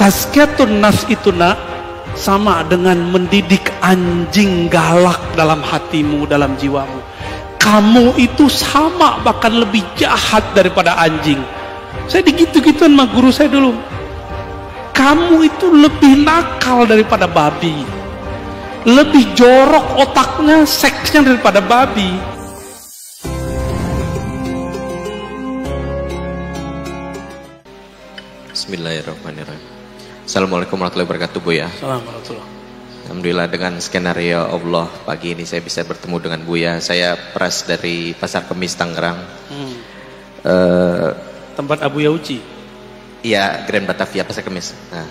Tazkiyatun nafs itu nak sama dengan mendidik anjing galak dalam hatimu, dalam jiwamu. Kamu itu sama bahkan lebih jahat daripada anjing. Saya digitu-gituan sama guru saya dulu. Kamu itu lebih nakal daripada babi, lebih jorok otaknya, seksnya daripada babi. Bismillahirrahmanirrahim. Assalamualaikum warahmatullahi wabarakatuh, Buya. Assalamualaikum. Alhamdulillah dengan skenario Allah pagi ini saya bisa bertemu dengan Buya. Saya Pras dari Pasar Kemis Tangerang. Tempat Abu Yauci. Iya, Grand Batavia Pasar Kemis. Nah,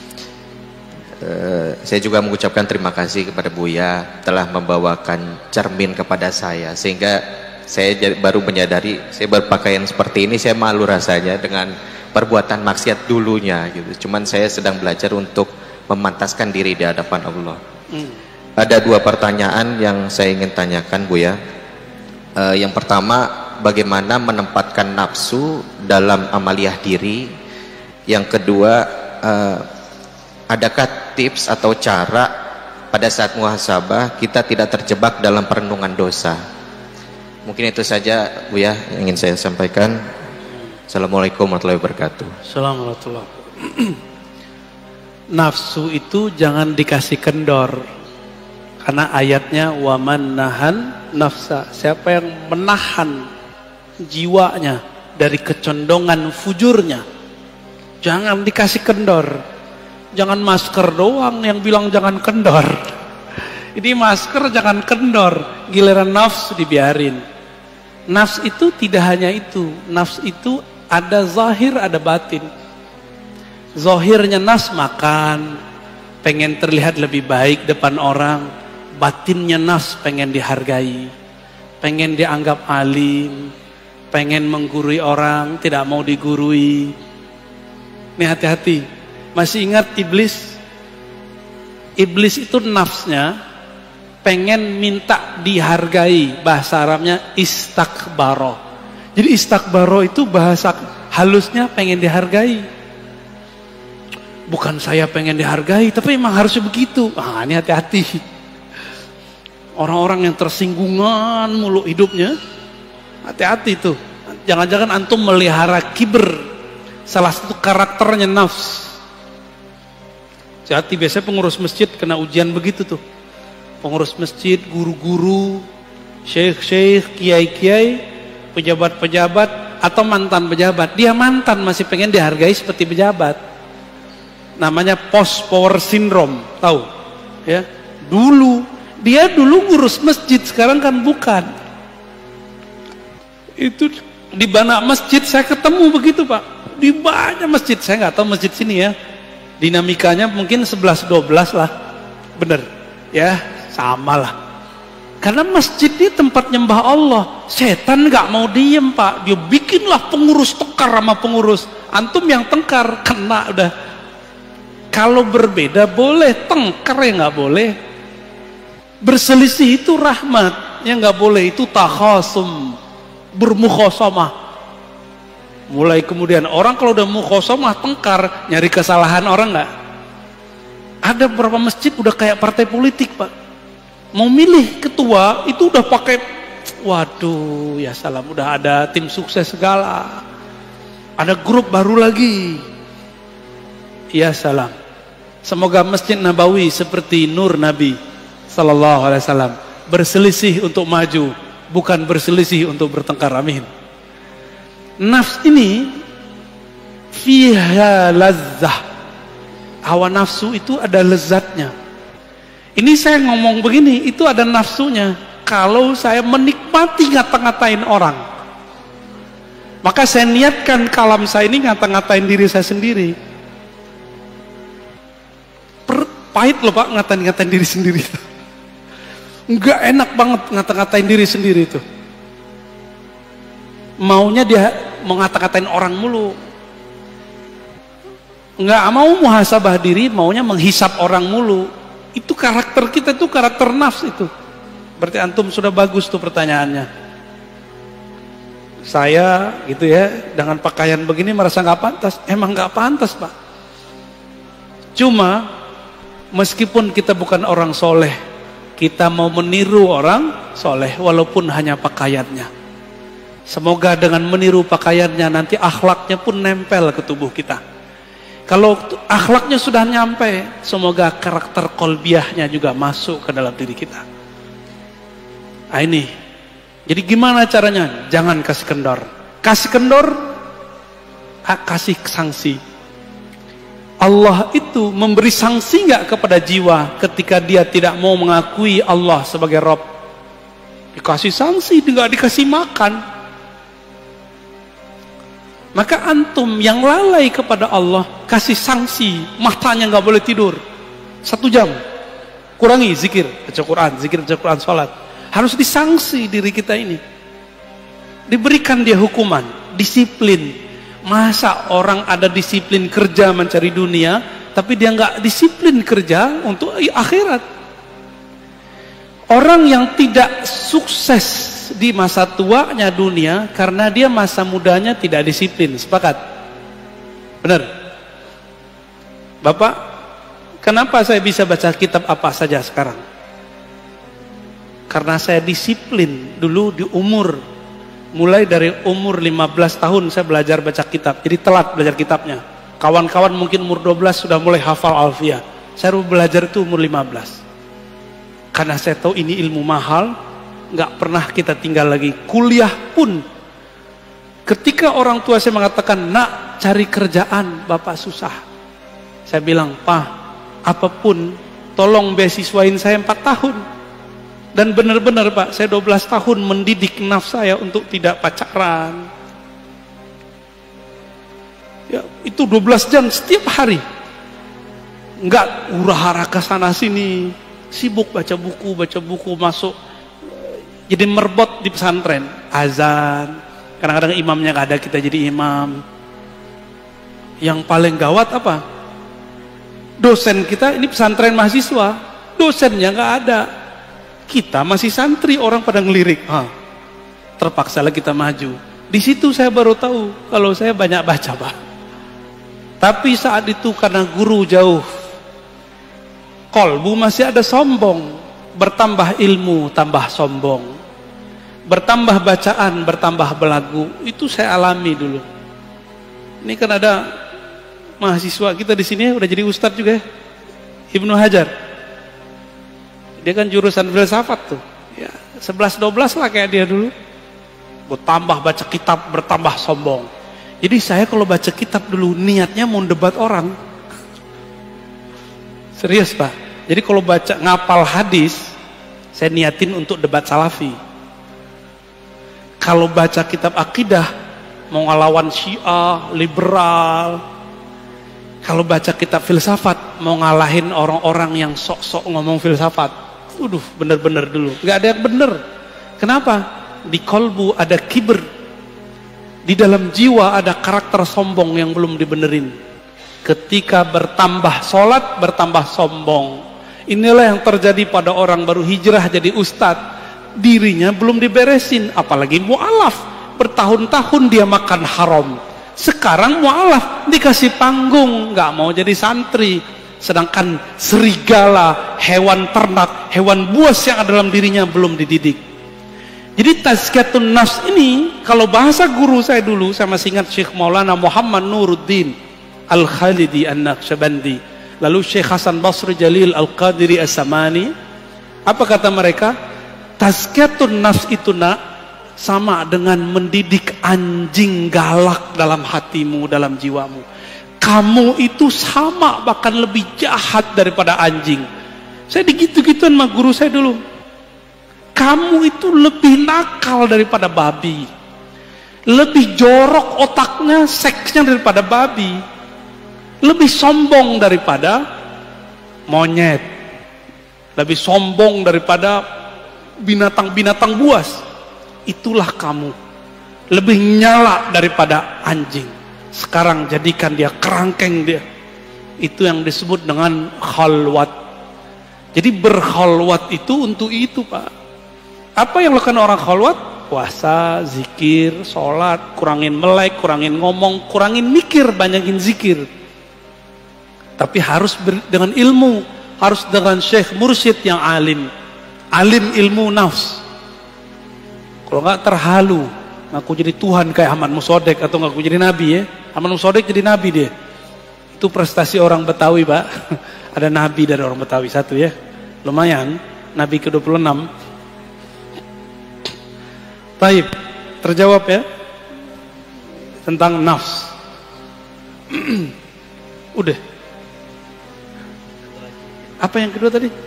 saya juga mengucapkan terima kasih kepada Buya telah membawakan cermin kepada saya, sehingga saya baru menyadari saya berpakaian seperti ini saya malu rasanya dengan perbuatan maksiat dulunya gitu. Cuman saya sedang belajar untuk memantaskan diri di hadapan Allah. Ada dua pertanyaan yang saya ingin tanyakan, Buya. Yang pertama, bagaimana menempatkan nafsu dalam amaliyah diri? Yang kedua, adakah tips atau cara pada saat muhasabah kita tidak terjebak dalam perenungan dosa? Mungkin itu saja, Buya, yang ingin saya sampaikan. Assalamualaikum warahmatullahi wabarakatuh. Assalamualaikum. Nafsu itu jangan dikasih kendor, karena ayatnya waman nahan nafsa, siapa yang menahan jiwanya dari kecondongan fujurnya, jangan dikasih kendor. Jangan masker doang yang bilang jangan kendor. Ini masker jangan kendor, giliran nafsu dibiarin. Nafs itu tidak hanya itu, nafs itu ada zahir, ada batin. Zahirnya nafs makan, pengen terlihat lebih baik depan orang. Batinnya nafs pengen dihargai, pengen dianggap alim, pengen menggurui orang, tidak mau digurui. Ini hati-hati. Masih ingat iblis? Iblis itu nafsnya pengen minta dihargai, bahasa Arabnya istakbaro. Jadi istakbaro itu bahasa halusnya pengen dihargai. Bukan saya pengen dihargai, tapi emang harusnya begitu. Ini hati-hati. Orang-orang yang tersinggungan mulu hidupnya, hati-hati tuh. Jangan-jangan antum melihara kibr, salah satu karakternya nafs. Hati, biasanya pengurus masjid kena ujian begitu tuh. Pengurus masjid, guru-guru, syekh-syekh, kiai-kiai, pejabat-pejabat atau mantan pejabat. Dia mantan masih pengen dihargai seperti pejabat. Namanya post power syndrome, tahu? Ya. Dia dulu ngurus masjid, sekarang kan bukan. Itu di banyak masjid saya ketemu begitu, Pak. Di banyak masjid, saya nggak tahu masjid sini ya. Dinamikanya mungkin 11-12 lah. Bener. Ya, sama lah. Karena masjid ini tempat nyembah Allah. Setan nggak mau diem, Pak. Dia bikinlah pengurus tengkar sama pengurus. Antum yang tengkar kena udah. Kalau berbeda boleh, tengkar ya nggak boleh. Berselisih itu rahmat, yang nggak boleh itu takhasum, bermukhasamah. Mulai kemudian orang kalau udah mukhasamah tengkar, nyari kesalahan orang nggak? Ada beberapa masjid udah kayak partai politik, Pak. Mau milih ketua itu udah pakai, waduh ya salam, udah ada tim sukses segala, ada grup baru lagi. Ya salam. Semoga Masjid Nabawi seperti nur Nabi Sallallahu Alaihi Wasallam, berselisih untuk maju, bukan berselisih untuk bertengkar. Amin. Nafs ini fiha lazzah. Hawa nafsu itu ada lezatnya. Ini saya ngomong begini, itu ada nafsunya. Kalau saya menikmati ngata-ngatain orang, maka saya niatkan kalam saya ini ngata-ngatain diri saya sendiri. Pahit loh, Pak, ngatain diri sendiri itu. Enggak enak banget ngata-ngatain diri sendiri itu. Maunya dia mau ngata-ngatain orang mulu. Enggak mau muhasabah diri, maunya menghisap orang mulu. Itu karakter kita, itu karakter nafs itu. Berarti antum sudah bagus tuh pertanyaannya. Saya gitu ya, dengan pakaian begini merasa nggak pantas. Emang nggak pantas, Pak. Cuma meskipun kita bukan orang soleh, kita mau meniru orang soleh walaupun hanya pakaiannya. Semoga dengan meniru pakaiannya nanti akhlaknya pun nempel ke tubuh kita. Kalau akhlaknya sudah nyampe, semoga karakter kolbiahnya juga masuk ke dalam diri kita. Nah ini, jadi gimana caranya? Jangan kasih kendor. Kasih kendor, kasih sanksi. Allah itu memberi sanksi nggak kepada jiwa ketika dia tidak mau mengakui Allah sebagai Rabb? Dikasih sanksi, nggak dikasih makan. Maka antum yang lalai kepada Allah, kasih sanksi, matanya nggak boleh tidur 1 jam, kurangi zikir, baca Quran, zikir, baca Quran, sholat. Harus disangsi diri kita ini, diberikan dia hukuman, disiplin. Masa orang ada disiplin kerja mencari dunia, tapi dia nggak disiplin kerja untuk akhirat? Orang yang tidak sukses di masa tuanya dunia karena dia masa mudanya tidak disiplin. Sepakat? Benar? Bapak, kenapa saya bisa baca kitab apa saja sekarang? Karena saya disiplin dulu di umur, mulai dari umur 15 tahun saya belajar baca kitab. Jadi telat belajar kitabnya. Kawan-kawan mungkin umur 12 sudah mulai hafal alfiah. Saya belajar itu umur 15. Karena saya tahu ini ilmu mahal, nggak pernah kita tinggal lagi. Kuliah pun, ketika orang tua saya mengatakan, nak cari kerjaan, bapak susah. Saya bilang, Pak, apapun, tolong beasiswain saya 4 tahun. Dan benar-benar Pak, saya 12 tahun mendidik nafsu saya untuk tidak pacaran. Ya, itu 12 jam setiap hari. Nggak hura-hara ke sana sini. Sibuk baca buku masuk. Jadi merbot di pesantren, azan. Kadang-kadang imamnya nggak ada, kita jadi imam. Yang paling gawat apa? Dosen kita ini pesantren mahasiswa, dosennya nggak ada. Kita masih santri, orang pada ngelirik. Terpaksalah kita maju. Di situ saya baru tahu kalau saya banyak baca, Pak. Tapi saat itu karena guru jauh, kolbu masih ada sombong. Bertambah ilmu, tambah sombong. Bertambah bacaan, bertambah belagu. Itu saya alami dulu. Ini kan ada mahasiswa kita di sini udah jadi ustadz juga ya, Ibnu Hajar. Dia kan jurusan filsafat tuh. Ya, 11-12 lah kayak dia dulu. Bertambah baca kitab, bertambah sombong. Jadi saya kalau baca kitab dulu niatnya mau debat orang. Serius Pak. Jadi kalau baca ngapal hadis, saya niatin untuk debat salafi. Kalau baca kitab akidah, mau ngelawan Syiah, liberal. Kalau baca kitab filsafat, mau ngalahin orang-orang yang sok-sok ngomong filsafat. Bener-bener dulu. Nggak ada yang bener. Kenapa? Di kolbu ada kibir. Di dalam jiwa ada karakter sombong yang belum dibenerin. Ketika bertambah sholat, bertambah sombong. Inilah yang terjadi pada orang baru hijrah jadi ustadz. Dirinya belum diberesin, apalagi mu'alaf. Bertahun-tahun dia makan haram. Sekarang mu'alaf dikasih panggung, nggak mau jadi santri. Sedangkan serigala, hewan ternak, hewan buas yang ada dalam dirinya belum dididik. Jadi tazkiyatun nafs ini, kalau bahasa guru saya dulu, saya masih ingat Syekh Maulana Muhammad Nuruddin Al-Khalidi An-Naqsyabandi, lalu Syekh Hasan Basri Jalil Al-Qadiri As-Samani. Apa kata mereka? Tazkiyatun nafs itu nak sama dengan mendidik anjing galak dalam hatimu, dalam jiwamu. Kamu itu sama, bahkan lebih jahat daripada anjing. Saya digitu-gituan sama guru saya dulu. Kamu itu lebih nakal daripada babi. Lebih jorok otaknya, seksnya daripada babi. Lebih sombong daripada monyet. Lebih sombong daripada binatang-binatang buas. Itulah kamu. Lebih nyala daripada anjing. Sekarang jadikan dia kerangkeng dia. Itu yang disebut dengan khalwat. Jadi berkhalwat itu untuk itu Pak. Apa yang lakukan orang khalwat? Puasa, zikir, sholat, kurangin melek, kurangin ngomong, kurangin mikir, banyakin zikir. Tapi harus dengan ilmu, harus dengan syekh mursyid yang alim. Alim ilmu nafs. Kalau nggak terhalu, ngaku jadi Tuhan kayak Ahmad Musodek atau ngaku jadi nabi ya. Ahmad Musodek jadi nabi dia. Itu prestasi orang Betawi, Pak. Ada nabi dari orang Betawi satu ya. Lumayan, nabi ke-26. Baik, terjawab ya. Tentang nafs. Udah. Apa yang kedua tadi?